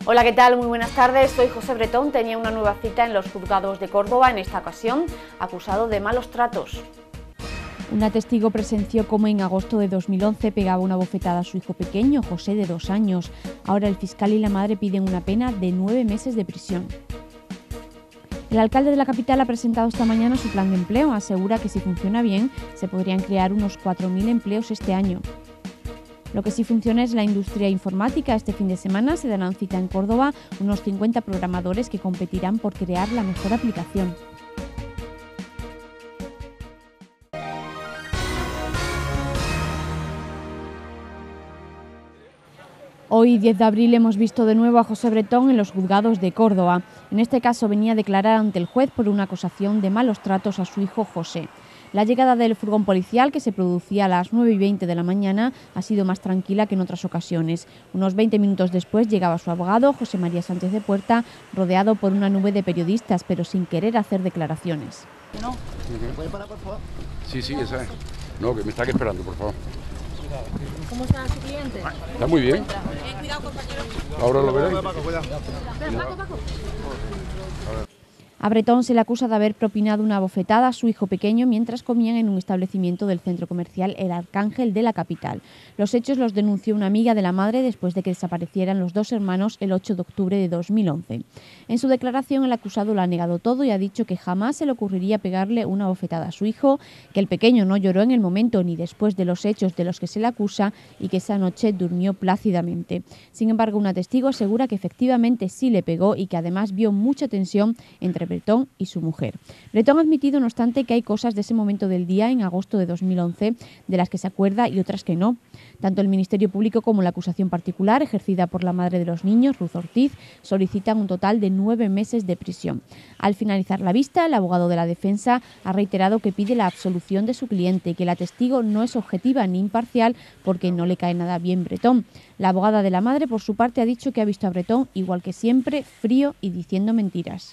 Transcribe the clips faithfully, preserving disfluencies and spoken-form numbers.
Hola, ¿qué tal? Muy buenas tardes, soy José Bretón. Tenía una nueva cita en los juzgados de Córdoba, en esta ocasión acusado de malos tratos. Una testigo presenció cómo en agosto de dos mil once pegaba una bofetada a su hijo pequeño, José, de dos años. Ahora el fiscal y la madre piden una pena de nueve meses de prisión. El alcalde de la capital ha presentado esta mañana su plan de empleo. Asegura que si funciona bien, se podrían crear unos cuatro mil empleos este año. Lo que sí funciona es la industria informática. Este fin de semana se darán cita en Córdoba unos cincuenta programadores que competirán por crear la mejor aplicación. Hoy, diez de abril, hemos visto de nuevo a José Bretón en los juzgados de Córdoba. En este caso venía a declarar ante el juez por una acusación de malos tratos a su hijo José. La llegada del furgón policial, que se producía a las nueve y veinte de la mañana, ha sido más tranquila que en otras ocasiones. Unos veinte minutos después llegaba su abogado, José María Sánchez de Puerta, rodeado por una nube de periodistas, pero sin querer hacer declaraciones. ¿No? ¿Me puede parar, por favor? Sí, sí, esa es. No, que me está esperando, por favor. ¿Cómo está su cliente? Está muy bien. Eh, cuidado, compañero. Ahora lo veréis. Ven, Paco, Paco. A Bretón se le acusa de haber propinado una bofetada a su hijo pequeño mientras comían en un establecimiento del centro comercial El Arcángel de la capital. Los hechos los denunció una amiga de la madre después de que desaparecieran los dos hermanos el ocho de octubre de dos mil once. En su declaración, el acusado lo ha negado todo y ha dicho que jamás se le ocurriría pegarle una bofetada a su hijo, que el pequeño no lloró en el momento ni después de los hechos de los que se le acusa y que esa noche durmió plácidamente. Sin embargo, una testigo asegura que efectivamente sí le pegó y que además vio mucha tensión entre Bretón y su mujer. Bretón ha admitido, no obstante, que hay cosas de ese momento del día, en agosto de dos mil once, de las que se acuerda y otras que no. Tanto el Ministerio Público como la acusación particular, ejercida por la madre de los niños, Ruth Ortiz, solicitan un total de nueve meses de prisión. Al finalizar la vista, el abogado de la defensa ha reiterado que pide la absolución de su cliente y que la testigo no es objetiva ni imparcial porque no le cae nada bien Bretón. La abogada de la madre, por su parte, ha dicho que ha visto a Bretón, igual que siempre, frío y diciendo mentiras.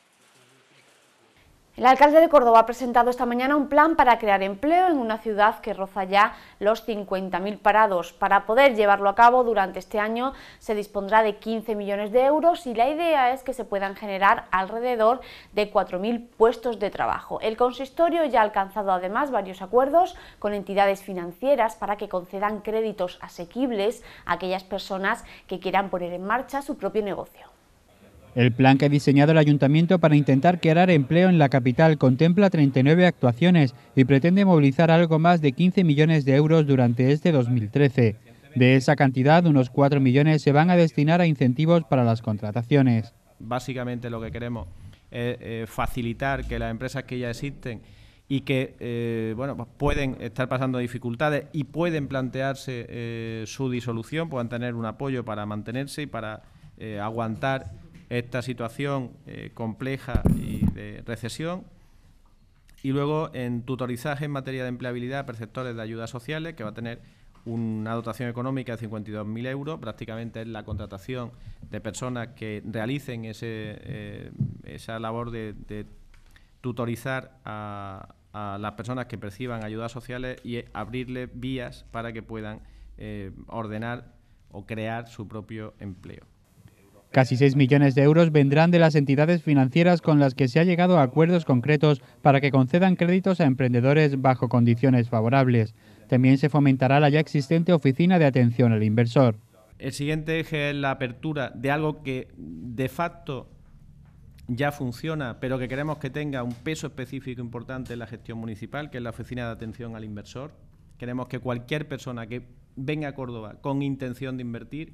El alcalde de Córdoba ha presentado esta mañana un plan para crear empleo en una ciudad que roza ya los cincuenta mil parados. Para poder llevarlo a cabo durante este año se dispondrá de quince millones de euros y la idea es que se puedan generar alrededor de cuatro mil puestos de trabajo. El consistorio ya ha alcanzado además varios acuerdos con entidades financieras para que concedan créditos asequibles a aquellas personas que quieran poner en marcha su propio negocio. El plan que ha diseñado el Ayuntamiento para intentar crear empleo en la capital contempla treinta y nueve actuaciones y pretende movilizar algo más de quince millones de euros durante este dos mil trece. De esa cantidad, unos cuatro millones se van a destinar a incentivos para las contrataciones. Básicamente lo que queremos es eh, facilitar que las empresas que ya existen y que eh, bueno, pues pueden estar pasando dificultades y pueden plantearse eh, su disolución, puedan tener un apoyo para mantenerse y para eh, aguantar esta situación eh, compleja y de recesión. Y luego en tutorizaje en materia de empleabilidad, perceptores de ayudas sociales, que va a tener una dotación económica de cincuenta y dos mil euros, prácticamente es la contratación de personas que realicen ese, eh, esa labor de, de tutorizar a, a las personas que perciban ayudas sociales y abrirles vías para que puedan eh, ordenar o crear su propio empleo. Casi seis millones de euros vendrán de las entidades financieras con las que se ha llegado a acuerdos concretos para que concedan créditos a emprendedores bajo condiciones favorables. También se fomentará la ya existente oficina de atención al inversor. El siguiente eje es la apertura de algo que de facto ya funciona, pero que queremos que tenga un peso específico importante en la gestión municipal, que es la oficina de atención al inversor. Queremos que cualquier persona que venga a Córdoba con intención de invertir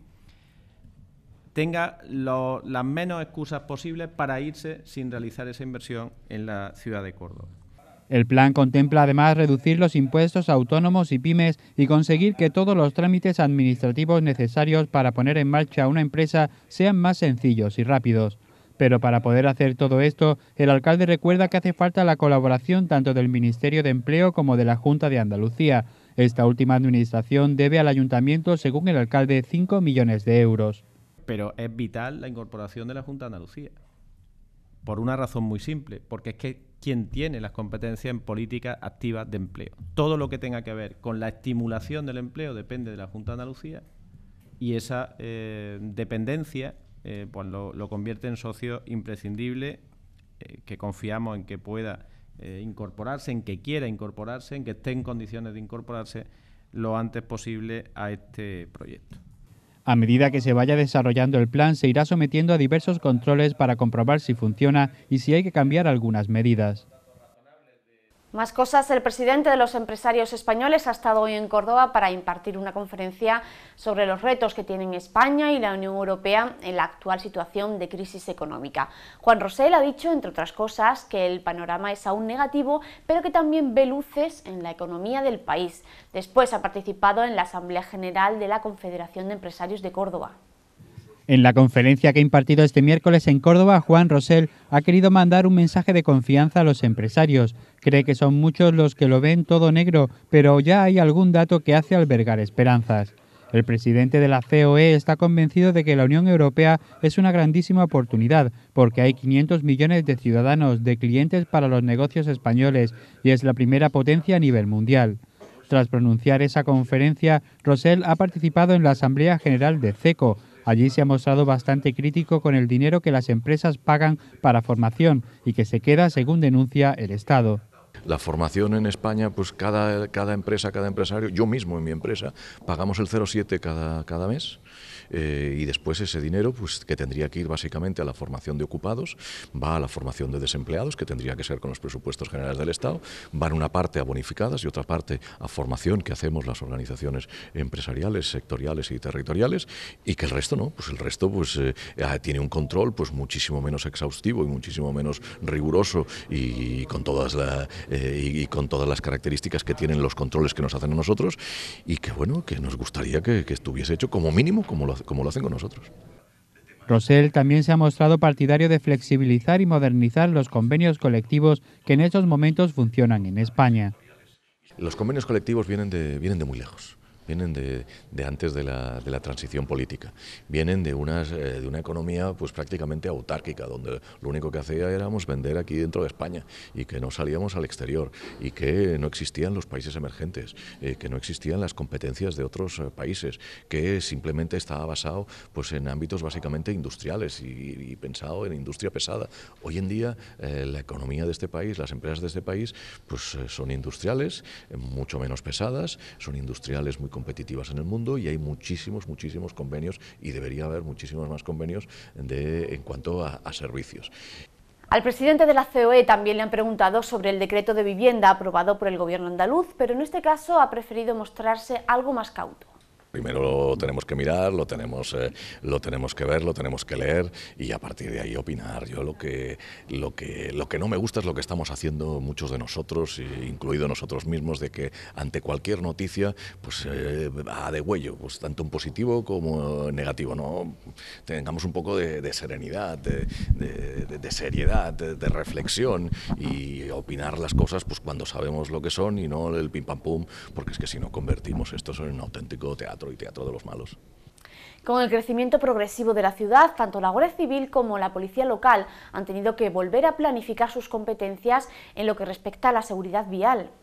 tenga lo, las menos excusas posibles para irse sin realizar esa inversión en la ciudad de Córdoba. El plan contempla además reducir los impuestos a autónomos y pymes y conseguir que todos los trámites administrativos necesarios para poner en marcha una empresa sean más sencillos y rápidos. Pero para poder hacer todo esto, el alcalde recuerda que hace falta la colaboración tanto del Ministerio de Empleo como de la Junta de Andalucía. Esta última administración debe al ayuntamiento, según el alcalde, cinco millones de euros. Pero es vital la incorporación de la Junta de Andalucía, por una razón muy simple, porque es que quien tiene las competencias en políticas activas de empleo. Todo lo que tenga que ver con la estimulación del empleo depende de la Junta de Andalucía y esa eh, dependencia eh, pues lo, lo convierte en socio imprescindible, eh, que confiamos en que pueda eh, incorporarse, en que quiera incorporarse, en que esté en condiciones de incorporarse lo antes posible a este proyecto. A medida que se vaya desarrollando el plan, se irá sometiendo a diversos controles para comprobar si funciona y si hay que cambiar algunas medidas. Más cosas, el presidente de los empresarios españoles ha estado hoy en Córdoba para impartir una conferencia sobre los retos que tienen España y la Unión Europea en la actual situación de crisis económica. Juan Rosell ha dicho, entre otras cosas, que el panorama es aún negativo, pero que también ve luces en la economía del país. Después ha participado en la Asamblea General de la Confederación de Empresarios de Córdoba. En la conferencia que ha impartido este miércoles en Córdoba, Juan Rosell ha querido mandar un mensaje de confianza a los empresarios. Cree que son muchos los que lo ven todo negro, pero ya hay algún dato que hace albergar esperanzas. El presidente de la C O E está convencido de que la Unión Europea es una grandísima oportunidad, porque hay quinientos millones de ciudadanos, de clientes para los negocios españoles, y es la primera potencia a nivel mundial. Tras pronunciar esa conferencia, Rosell ha participado en la Asamblea General de CECO. Allí se ha mostrado bastante crítico con el dinero que las empresas pagan para formación y que se queda, según denuncia, el Estado. La formación en España, pues cada, cada empresa, cada empresario, yo mismo en mi empresa, pagamos el cero coma siete cada, cada mes. Eh, y después ese dinero, pues que tendría que ir básicamente a la formación de ocupados, va a la formación de desempleados, que tendría que ser con los presupuestos generales del Estado, van una parte a bonificadas y otra parte a formación que hacemos las organizaciones empresariales, sectoriales y territoriales, y que el resto no, pues el resto pues eh, tiene un control pues muchísimo menos exhaustivo y muchísimo menos riguroso y, y con todas la, eh, y, y con todas las características que tienen los controles que nos hacen a nosotros, y que bueno, que nos gustaría que, que estuviese hecho como mínimo como lo como lo hacen con nosotros. Rosell también se ha mostrado partidario de flexibilizar y modernizar los convenios colectivos que en estos momentos funcionan en España. Los convenios colectivos vienen de, vienen de muy lejos. Vienen de, de antes de la, de la transición política, vienen de, unas, eh, de una economía pues prácticamente autárquica, donde lo único que hacía éramos vender aquí dentro de España y que no salíamos al exterior y que no existían los países emergentes, eh, que no existían las competencias de otros eh, países, que simplemente estaba basado pues en ámbitos básicamente industriales y, y pensado en industria pesada. Hoy en día eh, la economía de este país, las empresas de este país pues eh, son industriales, eh, mucho menos pesadas, son industriales muy competitivas en el mundo y hay muchísimos, muchísimos convenios y debería haber muchísimos más convenios de, en cuanto a, a servicios. Al presidente de la C O E también le han preguntado sobre el decreto de vivienda aprobado por el gobierno andaluz, pero en este caso ha preferido mostrarse algo más cauto. Primero lo tenemos que mirar, lo tenemos, eh, lo tenemos que ver, lo tenemos que leer y a partir de ahí opinar. Yo lo que, lo que, lo que no me gusta es lo que estamos haciendo muchos de nosotros, incluido nosotros mismos, de que ante cualquier noticia pues eh, a degüello, pues tanto en positivo como en negativo. No tengamos un poco de, de serenidad, de, de, de seriedad, de, de reflexión y opinar las cosas pues cuando sabemos lo que son y no el pim pam pum, porque es que si no convertimos esto en un auténtico teatro y teatro de los malos. Con el crecimiento progresivo de la ciudad, tanto la Guardia Civil como la Policía Local han tenido que volver a planificar sus competencias en lo que respecta a la seguridad vial.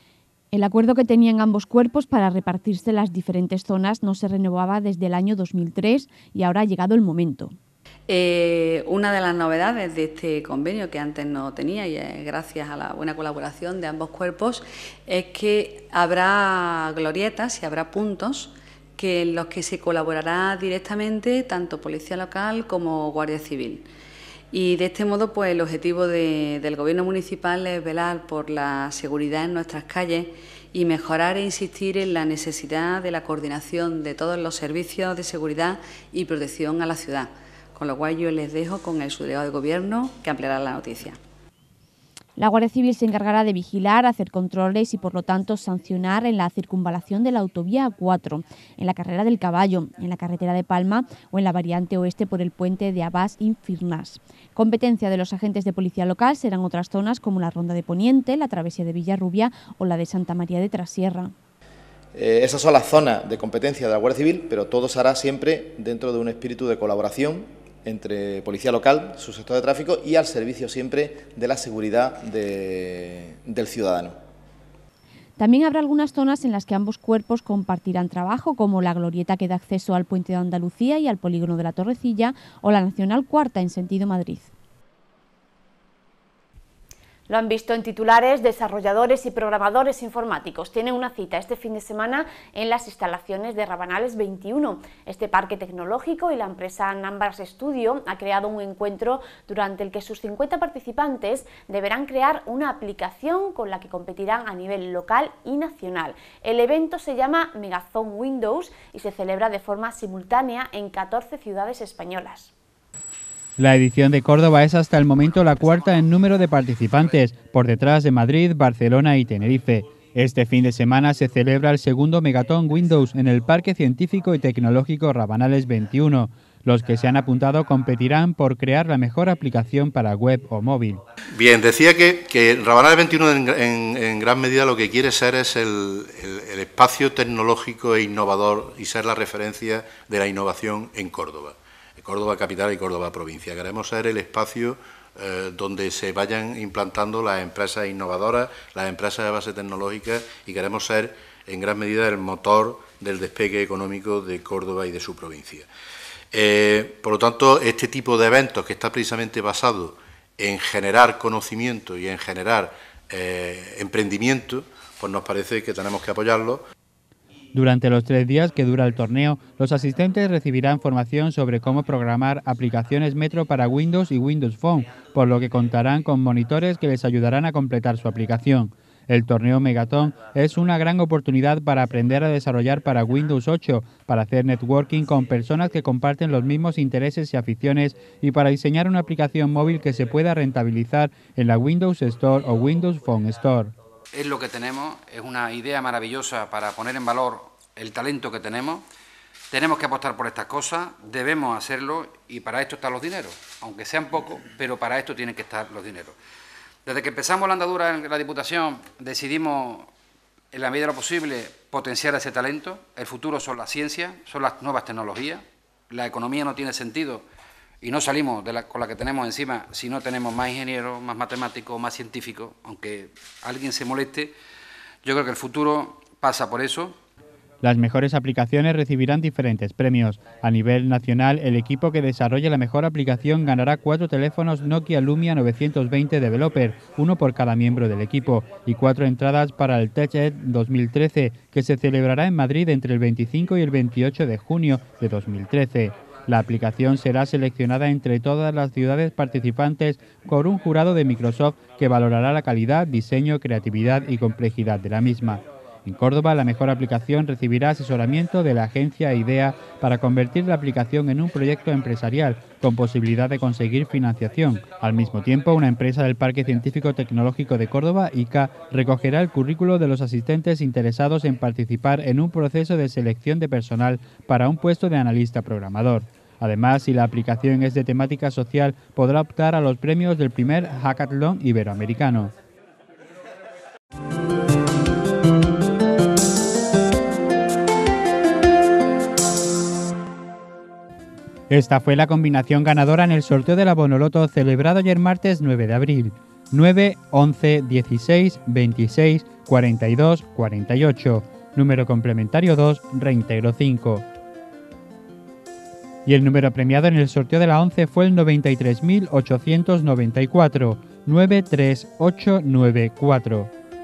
El acuerdo que tenían ambos cuerpos para repartirse las diferentes zonas no se renovaba desde el año dos mil tres y ahora ha llegado el momento. Eh, una de las novedades de este convenio, que antes no tenía, y es gracias a la buena colaboración de ambos cuerpos, es que habrá glorietas y habrá puntos que en los que se colaborará directamente tanto Policía Local como Guardia Civil. Y de este modo, pues el objetivo de, del Gobierno municipal es velar por la seguridad en nuestras calles y mejorar e insistir en la necesidad de la coordinación de todos los servicios de seguridad y protección a la ciudad. Con lo cual yo les dejo con el subdelegado de Gobierno que ampliará la noticia. La Guardia Civil se encargará de vigilar, hacer controles y, por lo tanto, sancionar en la circunvalación de la autovía A cuatro, en la carrera del Caballo, en la carretera de Palma o en la variante oeste por el puente de Abás-Infirnas. Competencia de los agentes de policía local serán otras zonas como la Ronda de Poniente, la travesía de Villarrubia o la de Santa María de Trasierra. Eh, esas son las zonas de competencia de la Guardia Civil, pero todo se hará siempre dentro de un espíritu de colaboración entre Policía Local, su sector de tráfico y al servicio siempre de la seguridad de, del ciudadano. También habrá algunas zonas en las que ambos cuerpos compartirán trabajo, como la glorieta que da acceso al Puente de Andalucía y al polígono de la Torrecilla, o la Nacional Cuarta en sentido Madrid. Lo han visto en titulares, desarrolladores y programadores informáticos tienen una cita este fin de semana en las instalaciones de Rabanales veintiuno. Este parque tecnológico y la empresa Numbers Studio ha creado un encuentro durante el que sus cincuenta participantes deberán crear una aplicación con la que competirán a nivel local y nacional. El evento se llama Megazone Windows y se celebra de forma simultánea en catorce ciudades españolas. La edición de Córdoba es hasta el momento la cuarta en número de participantes, por detrás de Madrid, Barcelona y Tenerife. Este fin de semana se celebra el segundo Megaton Windows en el Parque Científico y Tecnológico Rabanales veintiuno. Los que se han apuntado competirán por crear la mejor aplicación para web o móvil. Bien, decía que, que Rabanales veintiuno en, en, en gran medida lo que quiere ser es el, el, el espacio tecnológico e innovador y ser la referencia de la innovación en Córdoba. Córdoba capital y Córdoba provincia. Queremos ser el espacio eh, donde se vayan implantando las empresas innovadoras, las empresas de base tecnológica, y queremos ser en gran medida el motor del despegue económico de Córdoba y de su provincia. Eh, por lo tanto, este tipo de eventos que está precisamente basado en generar conocimiento y en generar eh, emprendimiento, pues nos parece que tenemos que apoyarlo. Durante los tres días que dura el torneo, los asistentes recibirán formación sobre cómo programar aplicaciones Metro para Windows y Windows Phone, por lo que contarán con monitores que les ayudarán a completar su aplicación. El torneo Megaton es una gran oportunidad para aprender a desarrollar para Windows ocho, para hacer networking con personas que comparten los mismos intereses y aficiones y para diseñar una aplicación móvil que se pueda rentabilizar en la Windows Store o Windows Phone Store. Es lo que tenemos, es una idea maravillosa para poner en valor el talento que tenemos. Tenemos que apostar por estas cosas, debemos hacerlo y para esto están los dineros, aunque sean pocos, pero para esto tienen que estar los dineros. Desde que empezamos la andadura en la Diputación decidimos, en la medida de lo posible, potenciar ese talento. El futuro son las ciencias, son las nuevas tecnologías. La economía no tiene sentido y no salimos de la, con la que tenemos encima si no tenemos más ingenieros, más matemáticos, más científicos, aunque alguien se moleste. Yo creo que el futuro pasa por eso. Las mejores aplicaciones recibirán diferentes premios. A nivel nacional, el equipo que desarrolle la mejor aplicación ganará cuatro teléfonos Nokia Lumia novecientos veinte Developer, uno por cada miembro del equipo, y cuatro entradas para el TechEd dos mil trece, que se celebrará en Madrid entre el veinticinco y el veintiocho de junio de dos mil trece. La aplicación será seleccionada entre todas las ciudades participantes por un jurado de Microsoft que valorará la calidad, diseño, creatividad y complejidad de la misma. En Córdoba, la mejor aplicación recibirá asesoramiento de la agencia IDEA para convertir la aplicación en un proyecto empresarial con posibilidad de conseguir financiación. Al mismo tiempo, una empresa del Parque Científico Tecnológico de Córdoba, I C A, recogerá el currículo de los asistentes interesados en participar en un proceso de selección de personal para un puesto de analista programador. Además, si la aplicación es de temática social, podrá optar a los premios del primer Hackathon Iberoamericano. Esta fue la combinación ganadora en el sorteo de la Bonoloto celebrado ayer martes nueve de abril. nueve, once, dieciséis, veintiséis, cuarenta y dos, cuarenta y ocho. Número complementario dos, reintegro cinco. Y el número premiado en el sorteo de la once fue el noventa y tres mil ochocientos noventa y cuatro, nueve tres ocho nueve cuatro.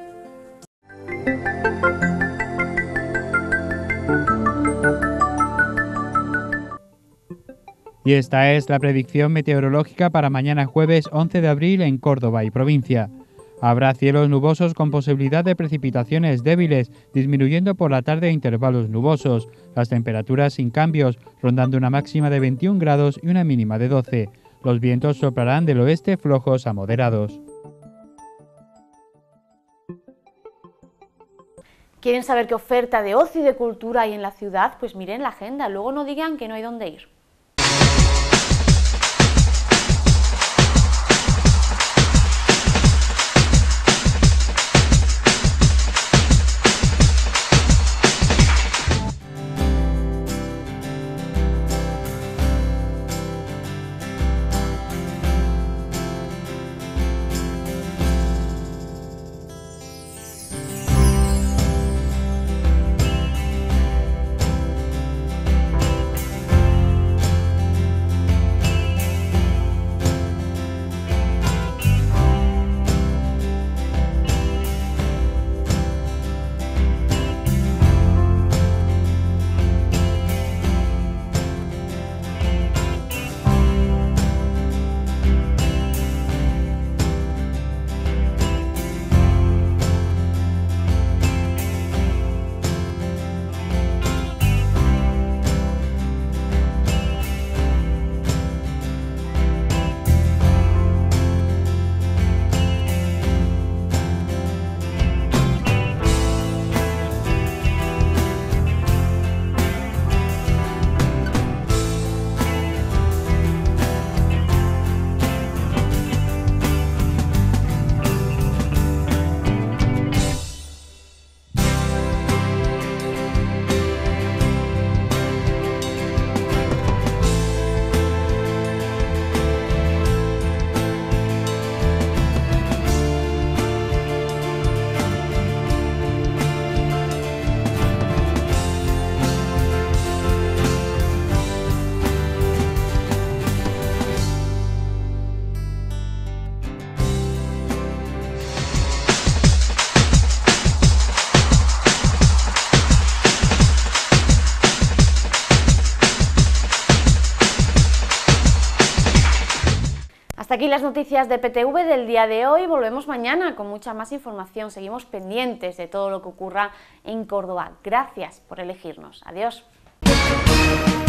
Y esta es la predicción meteorológica para mañana jueves once de abril en Córdoba y provincia. Habrá cielos nubosos con posibilidad de precipitaciones débiles, disminuyendo por la tarde a intervalos nubosos. Las temperaturas sin cambios, rondando una máxima de veintiún grados y una mínima de doce. Los vientos soplarán del oeste flojos a moderados. ¿Quieren saber qué oferta de ocio y de cultura hay en la ciudad? Pues miren la agenda, luego no digan que no hay dónde ir. Hasta aquí las noticias de P T V del día de hoy. Volvemos mañana con mucha más información. Seguimos pendientes de todo lo que ocurra en Córdoba. Gracias por elegirnos. Adiós.